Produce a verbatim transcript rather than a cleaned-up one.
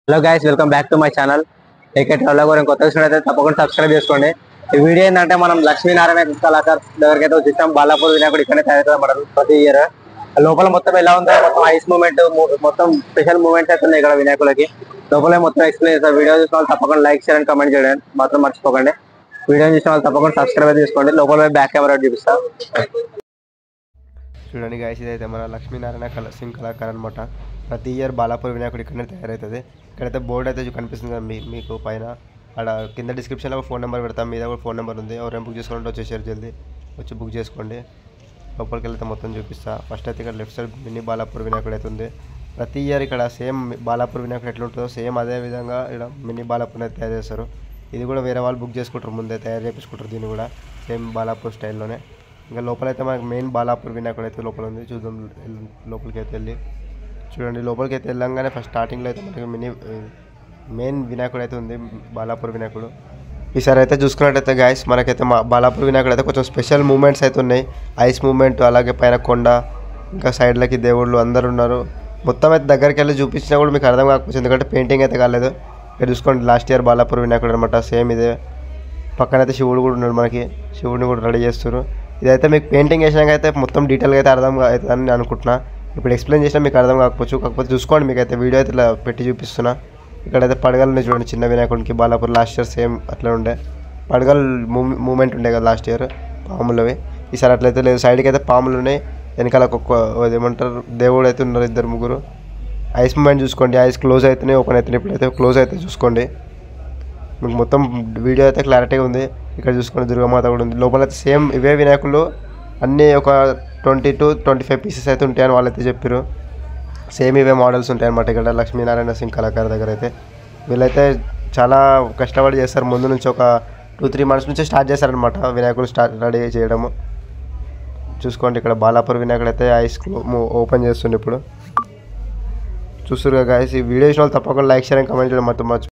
Hello guys, welcome back to my channel. AK traveller గురించి కొత్త అయితే తప్పకుండా సబ్స్క్రైబ్ చేసుకోండి. ఈ వీడియో ఏంటంటే మనం లక్ష్మీనారాయణ కళాకార్ దగ్గరికి అయితే వచ్చేసాం. బాలాపూర్ వినాయకుడు ఇక్కడనే తయారు మనం ప్రతి ఇయర్. లోపల మొత్తం ఎలా ఉందో మొత్తం ఐస్ మూమెంట్ మొత్తం స్పెషల్ మూమెంట్స్ అయితే ఉన్నాయి ఇక్కడ వినాయకులకి. లోపల మొత్తం ఎక్స్ప్లెయిన్ చేస్తారు. వీడియో చూసిన వాళ్ళు తప్పకుండా లైక్ షేర్ అండ్ కమెంట్ చేయడం మాత్రం మర్చిపోకండి. వీడియో చూసిన వాళ్ళు తప్పకుండా సబ్స్క్రైబ్ చేసుకోండి. లోపల బ్యాక్ కెమెరా చూపిస్తా చూడండి గాయస్, ఇదైతే మన లక్ష్మీనారాయణ కళ సింగ్ కళాకార్ అనమాట. ప్రతి ఇయర్ బాలాపూర్ వినాయకుడు ఇక్కడనే తయారవుతుంది. ఇక్కడైతే బోర్డు అయితే కనిపిస్తుంది కదా మీ మీకు పైన. అక్కడ కింద డిస్క్రిప్షన్లో ఫోన్ నెంబర్ పెడతాం, మీద కూడా ఫోన్ నెంబర్ ఉంది. ఎవరైనా బుక్ చేసుకుంటే వచ్చేసారు, జల్దీ వచ్చి బుక్ చేసుకోండి. లోపలికి వెళ్తే మొత్తం చూపిస్తా. ఫస్ట్ అయితే ఇక్కడ లెఫ్ట్ సైడ్ మినీ బాలాపూర్ వినాయకుడు అయితే ఉంది. ప్రతి ఇయర్ ఇక్కడ సేమ్ బాలాపూర్ వినాయకుడు ఎట్లా ఉంటుందో సేమ్ అదే విధంగా ఇక్కడ మినీ బాలాపూర్ అయితే తయారు చేస్తారు. ఇది కూడా వేరే వాళ్ళు బుక్ చేసుకుంటారు, ముందే తయారు చేయించుకుంటారు. దీన్ని కూడా సేమ్ బాలాపూర్ స్టైల్లోనే. ఇంకా లోపలైతే మనకి మెయిన్ బాలాపూర్ వినాయకుడు అయితే లోపల ఉంది. చూద్దాం లోపలికి అయితే వెళ్ళి. చూడండి లోపలికి అయితే వెళ్ళంగానే ఫస్ట్ స్టార్టింగ్లో అయితే మనకి మినీ మెయిన్ వినాయకుడు అయితే ఉంది, బాలాపూర్ వినాయకుడు. ఈసారి అయితే చూసుకున్నట్టయితే గాయస్ మనకైతే మా బాలాపూర్ వినాయకుడు అయితే కొంచెం స్పెషల్ మూమెంట్స్ అయితే ఉన్నాయి. ఐస్ మూమెంట్, అలాగే పైన కొండ, ఇంకా సైడ్లకి దేవుళ్ళు అందరు ఉన్నారు. మొత్తం అయితే దగ్గరికి వెళ్ళి చూపించినా కూడా మీకు అర్థం కాకపోవచ్చు, ఎందుకంటే పెయింటింగ్ అయితే కాలేదు. ఇక్కడ చూసుకోండి లాస్ట్ ఇయర్ బాలాపూర్ వినాయకుడు అనమాట, సేమ్ ఇదే. పక్కనైతే శివుడు కూడా ఉన్నాడు, మనకి శివుడిని కూడా రెడీ చేస్తారు. ఇదైతే మీకు పెయింటింగ్ వేసినాక అయితే మొత్తం డీటెయిల్గా అయితే అర్థం అవుతుందని నేను అనుకుంటున్నా. ఇప్పుడు ఎక్స్ప్లెయిన్ చేసినా మీకు అర్థం కాకపోవచ్చు, కాకపోతే చూసుకోండి మీకు అయితే వీడియో అయితే ఇలా పెట్టి చూపిస్తున్నా. ఇక్కడైతే పడగలని చూడండి, చిన్న వినాయకుడికి బాలాపూర్ లాస్ట్ ఇయర్ సేమ్ అట్లా ఉండే పడగలు మూమెంట్ ఉండే కదా లాస్ట్ ఇయర్ పాములవి. ఈసారి అట్లయితే లేదు, సైడ్కి అయితే పాములు ఉన్నాయి, వెనకాల ఒక్కొక్క ఏమంటారు దేవుడు అయితే ఉన్నారు, ఇద్దరు ముగ్గురు. ఐస్ మూమెంట్ చూసుకోండి, ఐస్ క్లోజ్ అవుతున్నాయి, ఓపెన్ అవుతున్నాయి. ఇప్పుడైతే క్లోజ్ అయితే చూసుకోండి, మీకు మొత్తం వీడియో అయితే క్లారిటీగా ఉంది. ఇక్కడ చూసుకొని దుర్గామాత కూడా ఉంది. లోపల అయితే సేమ్ ఇవే వినాయకులు అన్నీ ఒక twenty two twenty five pieces అయితే ఉంటాయని వాళ్ళైతే చెప్పారు. సేమ్ ఇవే మోడల్స్ ఉంటాయి అన్నమాట ఇక్కడ లక్ష్మీనారాయణ సింగ్ కళాకార్ దగ్గర అయితే. వీళ్ళైతే చాలా కష్టపడి చేస్తారు, ముందు నుంచి ఒక టూ త్రీ మంత్స్ నుంచి స్టార్ట్ చేస్తారనమాట వినాయకులు స్టార్ట్ రెడీ చేయడము. చూసుకోండి ఇక్కడ బాలాపూర్ వినాయకుడు అయితే ఐస్ ఓపెన్ చేస్తుండే ఇప్పుడు చూస్తారు కదా గాయస్. ఈ వీడియో ఇచ్చిన వాళ్ళు తప్పకుండా లైక్ షేర్ అండ్ కమెంట్ చేయడం మొత్తం మర్చి